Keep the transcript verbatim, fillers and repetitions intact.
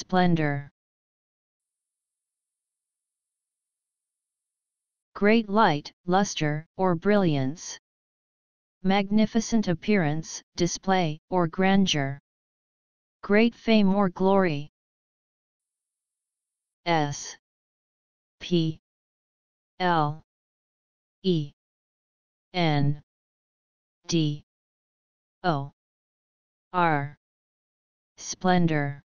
splendor. Great light, luster, or brilliance. Magnificent appearance, display, or grandeur. Great fame or glory. S P L E N D O R. Splendor.